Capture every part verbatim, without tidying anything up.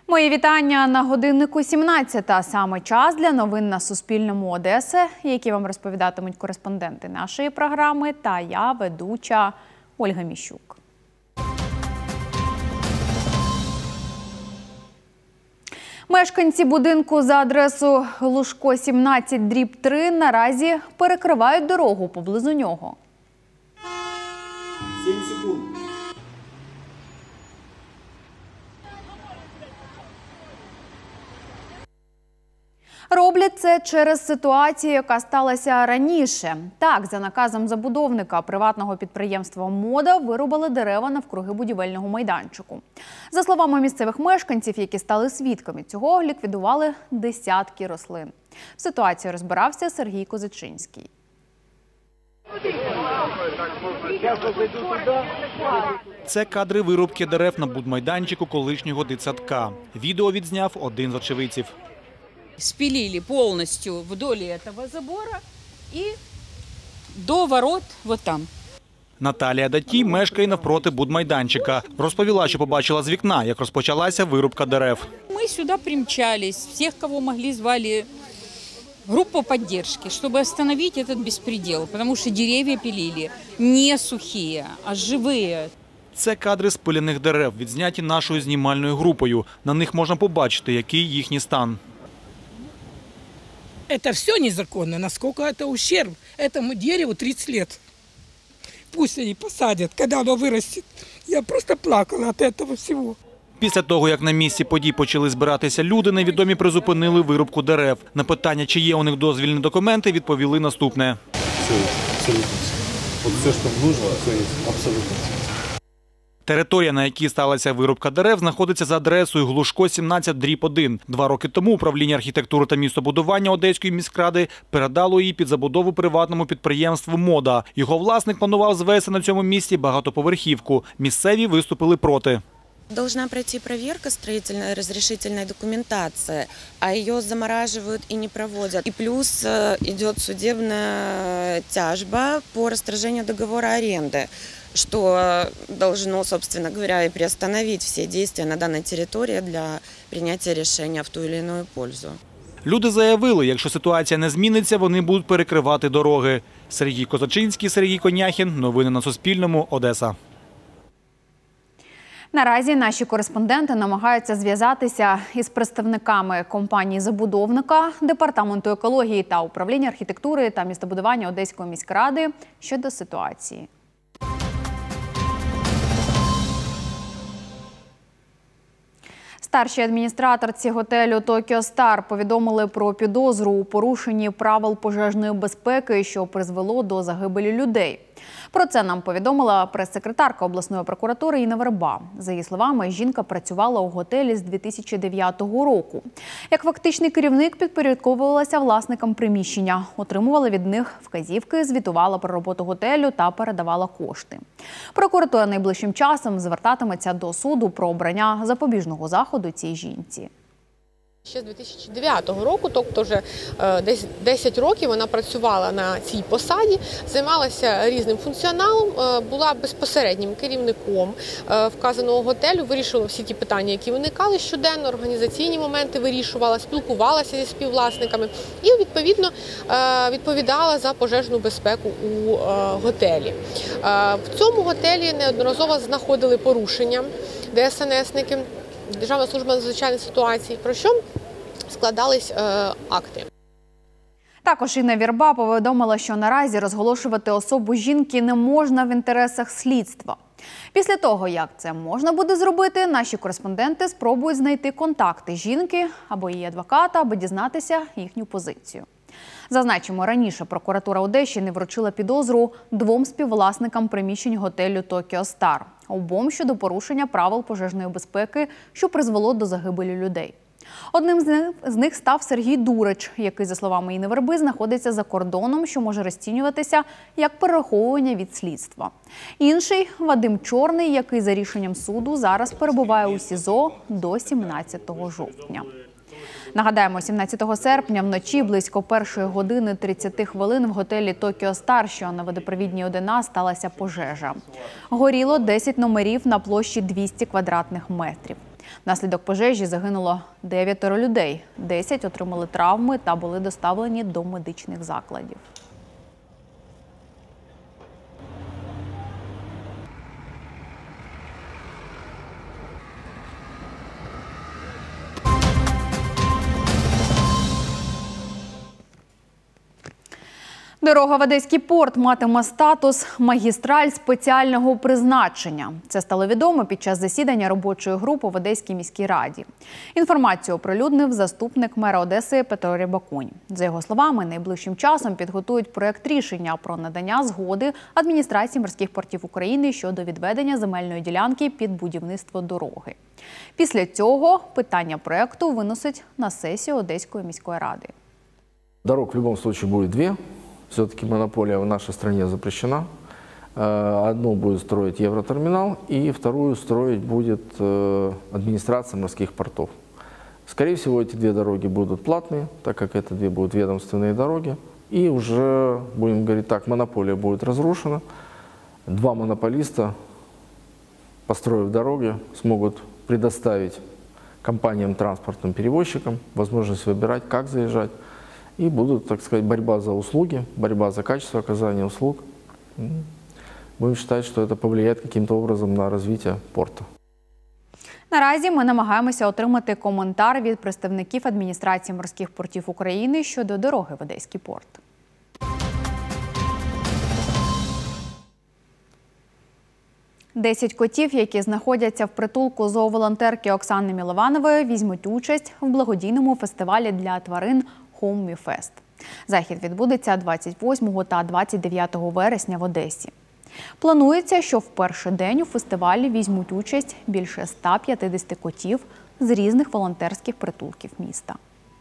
Мої вітання на годиннику сімнадцята. Саме час для новин на Суспільному Одеси, які вам розповідатимуть кореспонденти нашої програми та я, ведуча Ольга Міщук. Мешканці будинку за адресою Глушко сімнадцять дріб три наразі перекривають дорогу поблизу нього. сім секунд. Роблять це через ситуацію, яка сталася раніше. Так, за наказом забудовника приватного підприємства «Мода» вирубали дерева навкруги будівельного майданчику. За словами місцевих мешканців, які стали свідками цього, ліквідували десятки рослин. В ситуації розбирався Сергій Козачинський. Це кадри вирубки дерев на будмайданчику колишнього дитсадка. Відео відзняв один з очевидців. Спилили полностью вдоль этого забора и до ворот вот там. Наталія Датій мешкає навпроти будмайданчика. Розповіла, що побачила з вікна, як розпочалася вирубка дерев. Мы сюда примчались, всех, кого могли, звали группу поддержки, чтобы остановить этот беспредел, потому что деревья пилили не сухие, а живые. Це кадри спилених дерев, відзняті нашою знімальною групою. На них можна побачити, який їхній стан. Это все незаконно, насколько это ущерб этому дереву тридцать лет. Пусть они посадят, когда оно вырастет. Я просто плакала от этого всего. Після того, як на місці подій почали збиратися люди, невідомі призупинили вирубку дерев. На питання, чи є у них дозвільні документи, відповіли наступне. Все, абсолютно все. Вот все, что нужно, все есть, абсолютно все. Територія, на якій сталася вирубка дерев, знаходиться за адресою Глушко сімнадцять дріб один. Два роки тому управління архітектури та містобудування Одеської міськради передало її під забудову приватному підприємству «Мода». Його власник планував звести на цьому місці багатоповерхівку. Місцеві виступили проти. Должна пройти проверка строительной разрешительной документации, а ее замораживают и не проводят. И плюс идет судебная тяжба по расторжению договора аренды, что должно, собственно говоря, и приостановить все действия на данной территории для принятия решения в ту или иную пользу. Люди заявили, якщо ситуація не зміниться, вони будуть перекривати дороги. Сергій Козачинський, Сергій Коняхін. Новини на Суспільному. Одеса. Наразі наші кореспонденти намагаються зв'язатися із представниками компанії-забудовника, Департаменту екології та управління архітектури та містобудування Одеської міськради щодо ситуації. Старшій адміністраторці готелю «Токіо Стар» повідомили про підозру у порушенні правил пожежної безпеки, що призвело до загибелі людей. Про це нам повідомила прес-секретарка обласної прокуратури Інна Верба. За її словами, жінка працювала у готелі з дві тисячі дев'ятого року. Як фактичний керівник підпорядковувалася власникам приміщення, отримувала від них вказівки, звітувала про роботу готелю та передавала кошти. Прокуратура найближчим часом звертатиметься до суду про обрання запобіжного заходу цій жінці. Ще з дві тисячі дев'ятого року, тобто вже десь десять років вона працювала на цій посаді, займалася різним функціоналом, була безпосереднім керівником вказаного готелю, вирішувала всі ті питання, які виникали щоденно, організаційні моменти вирішувала, спілкувалася зі співвласниками і, відповідно, відповідала за пожежну безпеку у готелі. В цьому готелі неодноразово знаходили порушення де ес ен есники, Державна служба надзвичайних ситуацій, про що складались е, акти. Також Інна Верба повідомила, що наразі розголошувати особу жінки не можна в інтересах слідства. Після того, як це можна буде зробити, наші кореспонденти спробують знайти контакти жінки або її адвоката, аби дізнатися їхню позицію. Зазначимо, раніше прокуратура Одещини вручила підозру двом співвласникам приміщень готелю «Токіо Стар». Обом щодо порушення правил пожежної безпеки, що призвело до загибелі людей. Одним з них, з них став Сергій Дурич, який, за словами Інни Верби, знаходиться за кордоном, що може розцінюватися як перераховування від слідства. Інший – Вадим Чорний, який за рішенням суду зараз перебуває у СІЗО до сімнадцятого жовтня. Нагадаємо, сімнадцятого серпня вночі близько першої години тридцяти хвилин в готелі «Токіо Стар», що на водопровідній один А, сталася пожежа. Горіло десять номерів на площі двісті квадратних метрів. Внаслідок пожежі загинуло дев'ятеро людей, десять отримали травми та були доставлені до медичних закладів. Дорога в Одеський порт матиме статус «Магістраль спеціального призначення». Це стало відомо під час засідання робочої групи в Одеській міській раді. Інформацію оприлюднив заступник мера Одеси Петро Рябакунь. За його словами, найближчим часом підготують проєкт рішення про надання згоди адміністрації морських портів України щодо відведення земельної ділянки під будівництво дороги. Після цього питання проєкту виносять на сесію Одеської міської ради. Дорог в любом случае будет две. Все-таки монополия в нашей стране запрещена. Одну будет строить Евротерминал, и вторую строить будет администрация морских портов. Скорее всего, эти две дороги будут платные, так как это две будут ведомственные дороги. И уже, будем говорить так, монополия будет разрушена. Два монополиста, построив дороги, смогут предоставить компаниям, транспортным перевозчикам возможность выбирать, как заезжать. И будут, так сказать, борьба за услуги, борьба за качество оказания услуг. Будем считать, что это повлияет каким-то образом на развитие порта. Наразі ми намагаємося отримати коментар від представників адміністрації морських портів України щодо дороги в Одеський порт. Десять котів, які знаходяться в притулку зооволонтерки Оксани Мілованової, візьмуть участь в благодійному фестивалі для тварин Home Me Fest. Захід відбудеться двадцять восьмого та двадцять дев'ятого вересня в Одесі. Планується, що в перший день у фестивалі візьмуть участь більше ста п'ятдесяти котів з різних волонтерських притулків міста.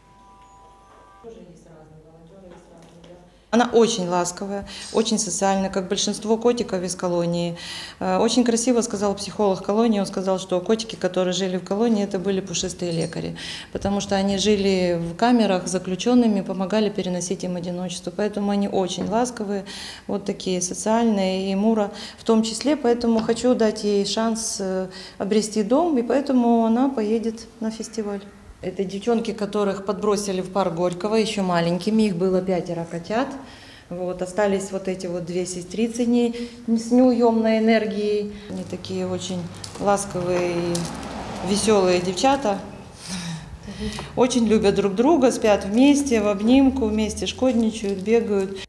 Она очень ласковая, очень социальная, как большинство котиков из колонии. Очень красиво сказал психолог колонии, он сказал, что котики, которые жили в колонии, это были пушистые лекари, потому что они жили в камерах заключенными, помогали переносить им одиночество. Поэтому они очень ласковые, вот такие социальные, и Мура в том числе. Поэтому хочу дать ей шанс обрести дом, и поэтому она поедет на фестиваль. Это девчонки, которых подбросили в парк Горького, еще маленькими, их было пятеро котят. Вот, остались вот эти вот две сестрицы с неуемной энергией. Они такие очень ласковые и веселые девчата. Очень любят друг друга, спят вместе, в обнимку, вместе шкодничают, бегают.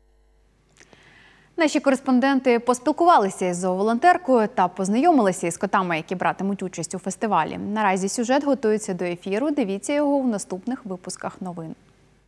Наші кореспонденти поспілкувалися із зооволонтеркою та познайомилися із котами, які братимуть участь у фестивалі. Наразі сюжет готується до ефіру. Дивіться його в наступних випусках новин.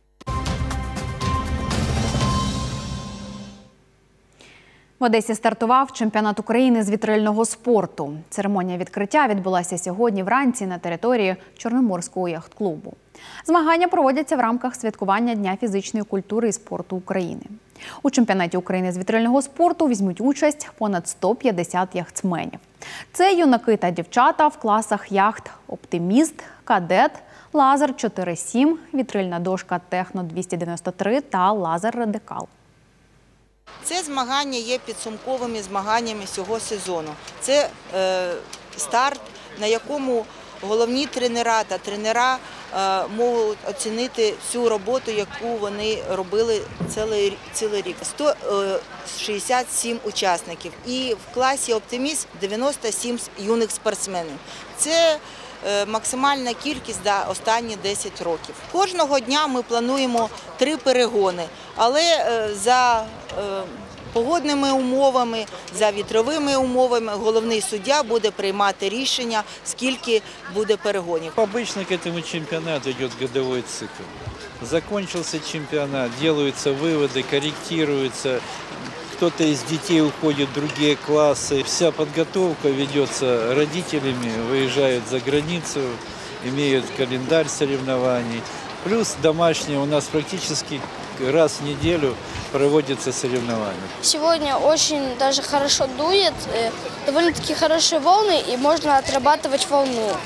В Одесі стартував чемпіонат України з вітрильного спорту. Церемонія відкриття відбулася сьогодні вранці на території Чорноморського яхт-клубу. Змагання проводяться в рамках святкування Дня фізичної культури і спорту України. У чемпіонаті України з вітрильного спорту візьмуть участь понад сто п'ятдесят яхтсменів. Це юнаки та дівчата в класах яхт «Оптиміст», «Кадет», «Лазер чотири сім», «Вітрильна дошка Техно двісті дев'яносто три» та «Лазер Радикал». Це змагання є підсумковими змаганнями цього сезону. Це е, старт, на якому головні тренера та тренера е, можуть оцінити всю роботу, яку вони робили цілий, цілий рік. сто шістдесят сім учасників і в класі «Оптиміст» дев'яносто сім юних спортсменів. Це е, максимальна кількість за останні десять років. Кожного дня ми плануємо три перегони, але е, за е, погодними умовами, за вітровими умовами головний суддя буде приймати рішення, скільки буде перегонів. Обычно к этому чемпионату идет годовой цикл. Закончился чемпионат, делаются выводы, корректируются. Кто-то из детей уходит в другие классы. Вся подготовка ведется родителями, выезжают за границу, имеют календарь соревнований. Плюс домашние у нас практически раз в неделю проводятся соревнования. Сегодня очень даже хорошо дует, довольно-таки хорошие волны, и можно отрабатывать волну.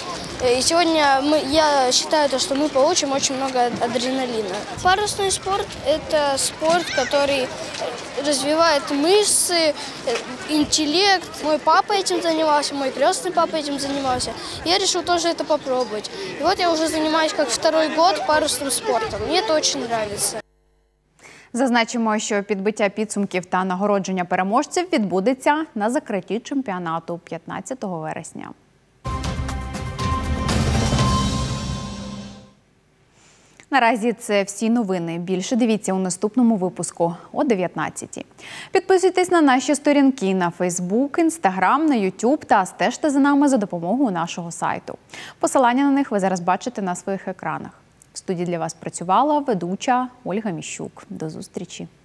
И сегодня мы, я считаю, то, что мы получим очень много адреналина. Парусный спорт – это спорт, который развивает мышцы, интеллект. Мой папа этим занимался, мой крестный папа этим занимался. Я решил тоже это попробовать. И вот я уже занимаюсь как второй год парусным спортом. Мне это очень нравится. Зазначимо, що підбиття підсумків та нагородження переможців відбудеться на закритті чемпіонату п'ятнадцятого вересня. Наразі це всі новини. Більше дивіться у наступному випуску о дев'ятнадцятій. Підписуйтесь на наші сторінки на Фейсбук, Інстаграм, на Ютуб та стежте за нами за допомогою нашого сайту. Посилання на них ви зараз бачите на своїх екранах. В студії для вас працювала ведуча Ольга Міщук. До зустрічі!